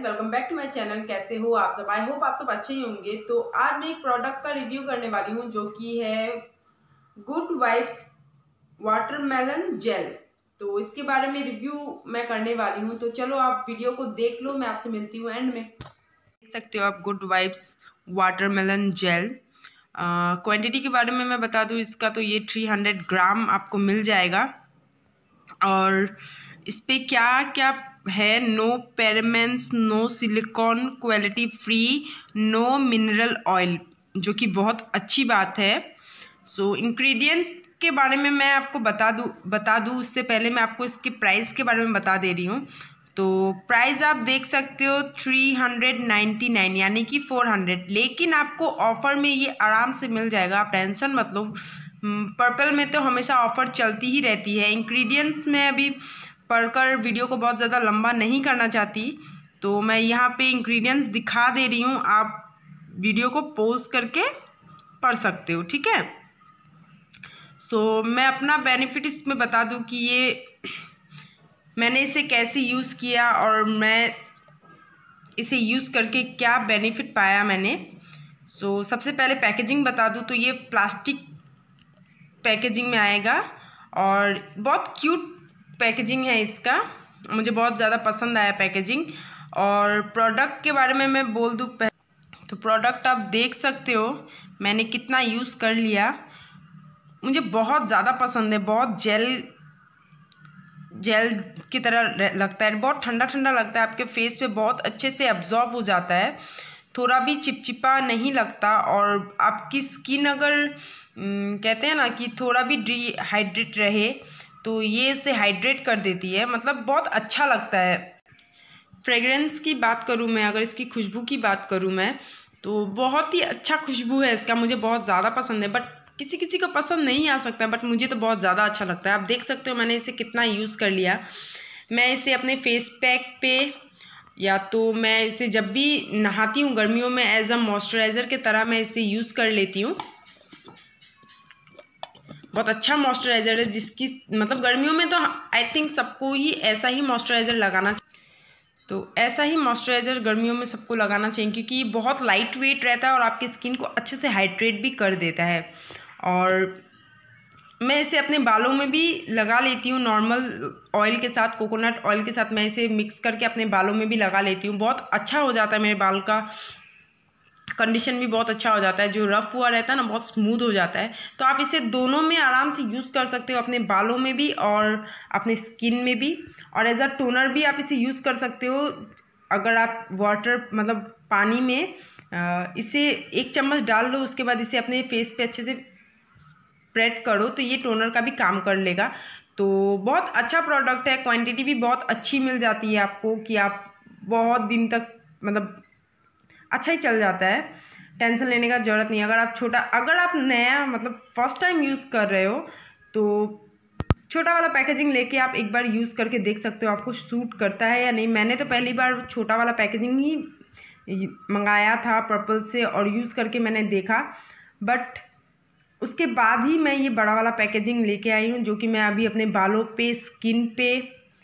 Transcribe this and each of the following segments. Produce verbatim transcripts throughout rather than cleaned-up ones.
Welcome back to my channel. कैसे हो आप सब? आई होप आप सब अच्छे ही होंगे। तो आज मैं एक प्रोडक्ट का रिव्यू करने वाली हूँ जो कि है गुड वाइब्स वाटरमेलन जेल। तो इसके बारे में रिव्यू मैं करने वाली हूँ, तो चलो आप वीडियो को देख लो। मैं आपसे मिलती हूँ एंड में। देख सकते हो आप good vibes watermelon gel. Quantity के बारे में मैं बता दूँ इसका, तो ये थ्री हंड्रेड ग्राम आपको मिल जाएगा। और इस पे क्या क्या है? No parabens, no silicone, quality free, no mineral oil, जो कि बहुत अच्छी बात है। सो इंग्रेडिएंट के बारे में मैं आपको बता दूँ बता दूँ उससे पहले मैं आपको इसके प्राइस के बारे में बता दे रही हूँ। तो प्राइस आप देख सकते हो थ्री हंड्रेड नाइन्टी नाइन, यानी कि फोर हंड्रेड, लेकिन आपको ऑफ़र में ये आराम से मिल जाएगा। आप टेंशन मत लो। पर्पल में तो हमेशा ऑफ़र चलती ही रहती है। इंग्रेडिएंट्स में अभी पढ़कर वीडियो को बहुत ज़्यादा लंबा नहीं करना चाहती, तो मैं यहाँ पे इंग्रेडिएंट्स दिखा दे रही हूँ। आप वीडियो को पॉज करके पढ़ सकते हो, ठीक है। सो so, मैं अपना बेनिफिट इसमें बता दूँ कि ये मैंने इसे कैसे यूज़ किया और मैं इसे यूज़ करके क्या बेनिफिट पाया मैंने। सो so, सबसे पहले पैकेजिंग बता दूँ तो ये प्लास्टिक पैकेजिंग में आएगा और बहुत क्यूट पैकेजिंग है इसका। मुझे बहुत ज़्यादा पसंद आया पैकेजिंग। और प्रोडक्ट के बारे में मैं बोल दूँ तो प्रोडक्ट आप देख सकते हो मैंने कितना यूज़ कर लिया। मुझे बहुत ज़्यादा पसंद है। बहुत जेल जेल की तरह लगता है, बहुत ठंडा ठंडा लगता है, आपके फेस पे बहुत अच्छे से एब्जॉर्ब हो जाता है, थोड़ा भी चिपचिपा नहीं लगता। और आपकी स्किन अगर कहते हैं ना कि थोड़ा भी डिहाइड्रेट रहे तो ये इसे हाइड्रेट कर देती है, मतलब बहुत अच्छा लगता है। फ्रेगरेंस की बात करूँ मैं, अगर इसकी खुशबू की बात करूँ मैं, तो बहुत ही अच्छा खुशबू है इसका। मुझे बहुत ज़्यादा पसंद है, बट किसी किसी को पसंद नहीं आ सकता, बट मुझे तो बहुत ज़्यादा अच्छा लगता है। आप देख सकते हो मैंने इसे कितना यूज़ कर लिया। मैं इसे अपने फेस पैक पे या तो मैं इसे जब भी नहाती हूँ गर्मियों में एज अ मॉइस्चराइज़र के तरह मैं इसे यूज़ कर लेती हूँ। बहुत अच्छा मॉइस्चराइज़र है, जिसकी मतलब गर्मियों में तो आई थिंक सबको ही ऐसा ही मॉइस्चराइज़र लगाना चाहिए। तो ऐसा ही मॉइस्चराइज़र गर्मियों में सबको लगाना चाहिए, क्योंकि ये बहुत लाइट वेट रहता है और आपकी स्किन को अच्छे से हाइड्रेट भी कर देता है। और मैं इसे अपने बालों में भी लगा लेती हूँ, नॉर्मल ऑयल के साथ, कोकोनट ऑयल के साथ मैं इसे मिक्स करके अपने बालों में भी लगा लेती हूँ। बहुत अच्छा हो जाता है, मेरे बाल का कंडीशन भी बहुत अच्छा हो जाता है। जो रफ़ हुआ रहता है ना, बहुत स्मूथ हो जाता है। तो आप इसे दोनों में आराम से यूज़ कर सकते हो, अपने बालों में भी और अपने स्किन में भी। और एज अ टोनर भी आप इसे यूज़ कर सकते हो। अगर आप वाटर मतलब पानी में इसे एक चम्मच डाल लो, उसके बाद इसे अपने फेस पे अच्छे से स्प्रेड करो तो ये टोनर का भी काम कर लेगा। तो बहुत अच्छा प्रोडक्ट है। क्वांटिटी भी बहुत अच्छी मिल जाती है आपको कि आप बहुत दिन तक मतलब अच्छा ही चल जाता है। टेंशन लेने का ज़रूरत नहीं। अगर आप छोटा अगर आप नया मतलब फर्स्ट टाइम यूज़ कर रहे हो तो छोटा वाला पैकेजिंग लेके आप एक बार यूज़ करके देख सकते हो आपको सूट करता है या नहीं। मैंने तो पहली बार छोटा वाला पैकेजिंग ही मंगाया था पर्पल से और यूज़ करके मैंने देखा, बट उसके बाद ही मैं ये बड़ा वाला पैकेजिंग लेके आई हूँ, जो कि मैं अभी अपने बालों पे, स्किन पे,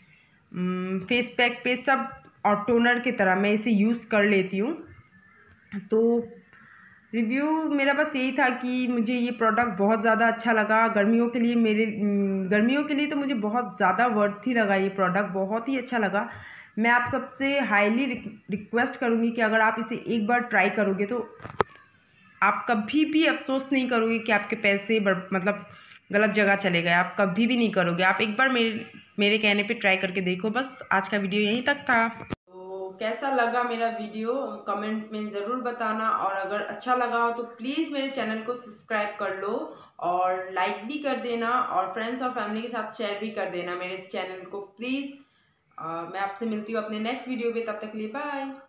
फेस पैक पे सब और टोनर की तरह मैं इसे यूज़ कर लेती हूँ। तो रिव्यू मेरा बस यही था कि मुझे ये प्रोडक्ट बहुत ज़्यादा अच्छा लगा। गर्मियों के लिए मेरे गर्मियों के लिए तो मुझे बहुत ज़्यादा वर्थी लगा ये प्रोडक्ट, बहुत ही अच्छा लगा। मैं आप सबसे हाईली रिक्वेस्ट करूँगी कि अगर आप इसे एक बार ट्राई करोगे तो आप कभी भी अफसोस नहीं करोगे कि आपके पैसे मतलब गलत जगह चले गए। आप कभी भी नहीं करोगे। आप एक बार मेरे मेरे कहने पे ट्राई करके देखो। बस आज का वीडियो यहीं तक था। तो कैसा लगा मेरा वीडियो कमेंट में ज़रूर बताना, और अगर अच्छा लगा हो तो प्लीज़ मेरे चैनल को सब्सक्राइब कर लो और लाइक भी कर देना और फ्रेंड्स और फैमिली के साथ शेयर भी कर देना मेरे चैनल को प्लीज़। मैं आपसे मिलती हूँ अपने नेक्स्ट वीडियो पे, तब तक के लिए बाय।